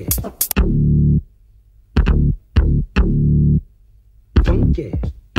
Funky.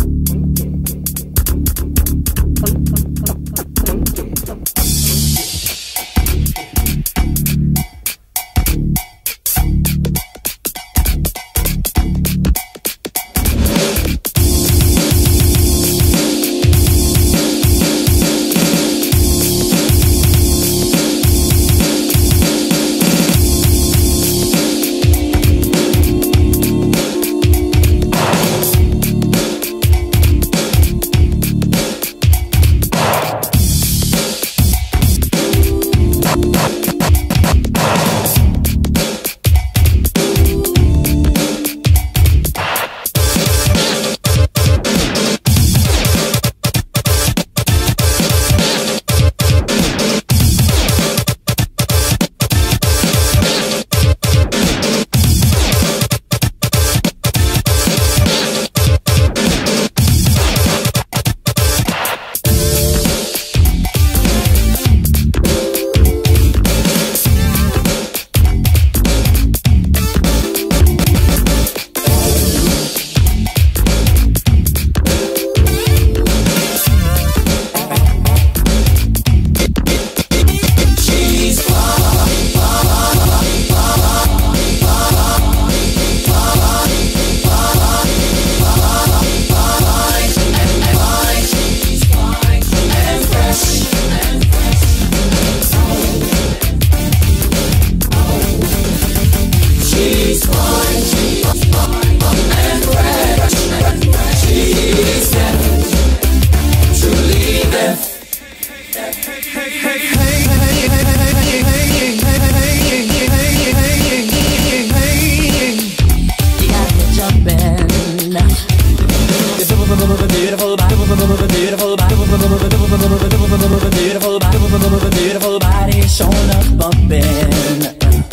Beautiful body showing up bumping.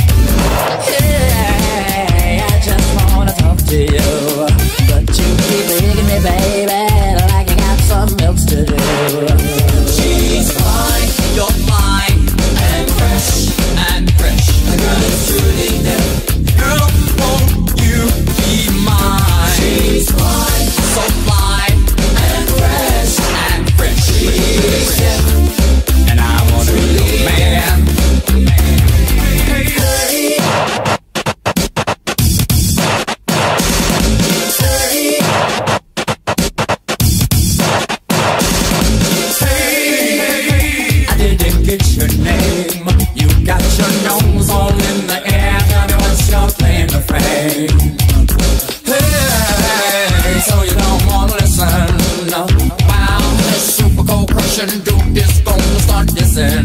Hey, I just wanna talk to you, but you keep begging me, baby, like you got something else to do. She's fine, you're fine, and fresh, girl, it's truly there. Girl, won't you be mine? She's fine, so fine, and fresh, she's there. And I wanna be your man. I didn't get your name. You got your nose all in the air. Tell me what's your claim to fame. Hey, so you don't wanna listen. No. Wow, this super cold crushing dude is gonna start dissing.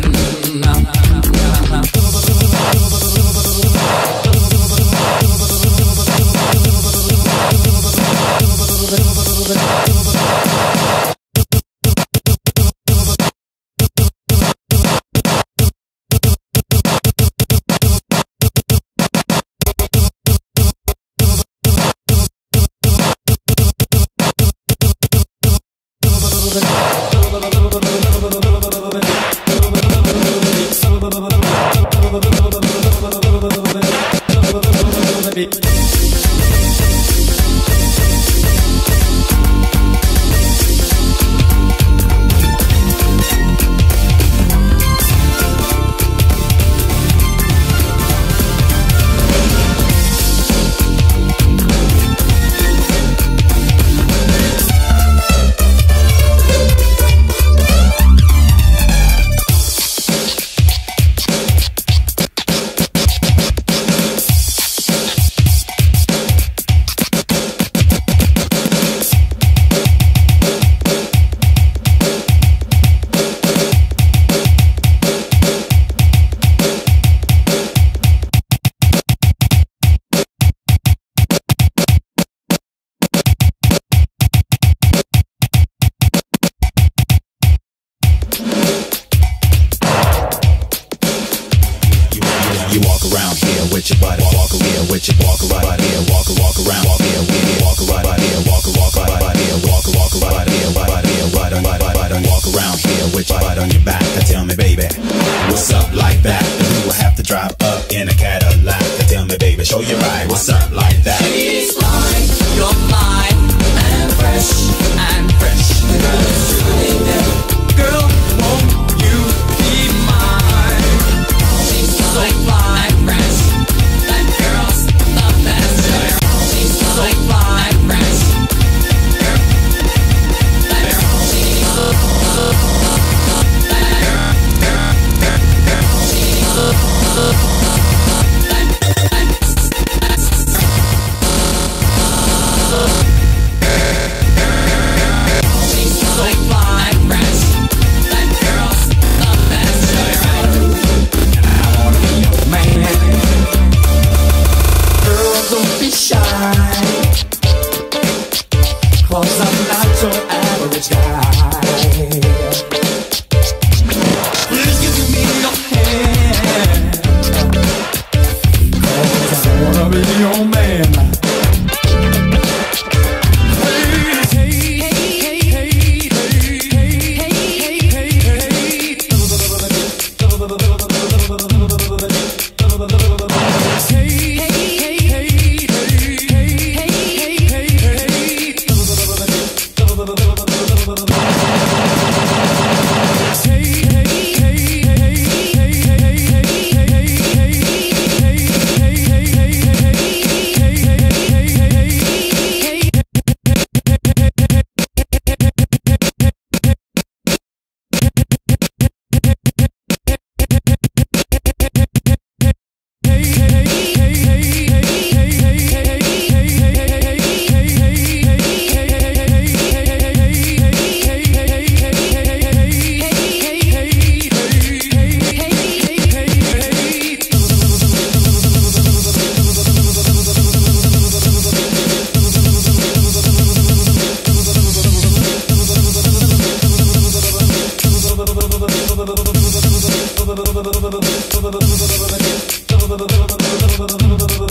You walk around here with your butt, walk here with your walk right here, walk around here, walk right here, walk right here, walk right here, right on, walk around here with your butt on your back. Now tell me, baby, what's up like that? You will have to drive up in a Cadillac. Now tell me, baby,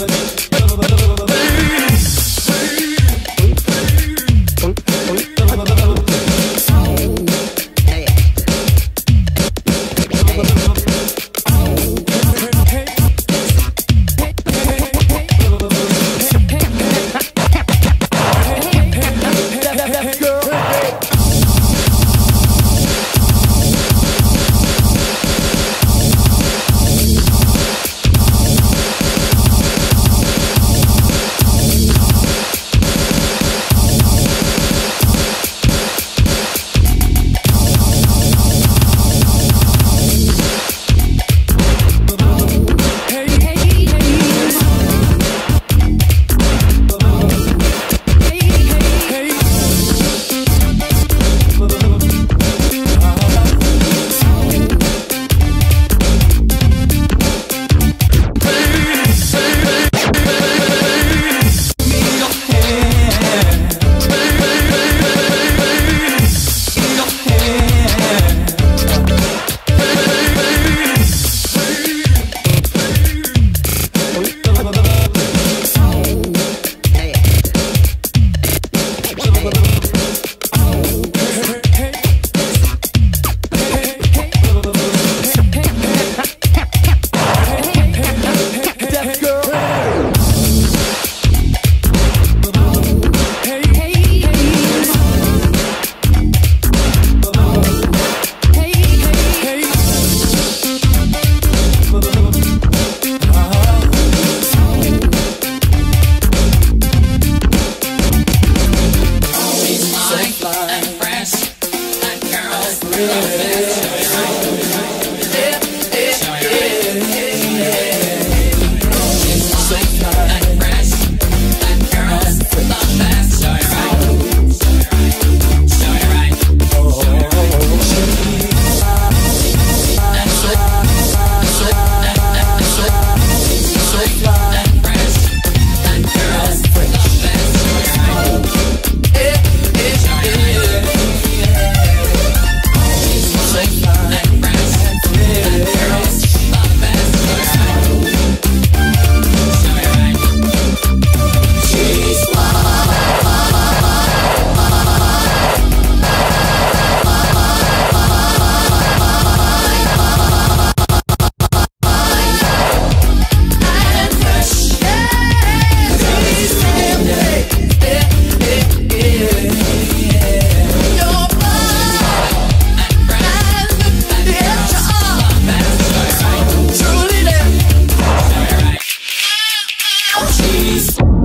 She's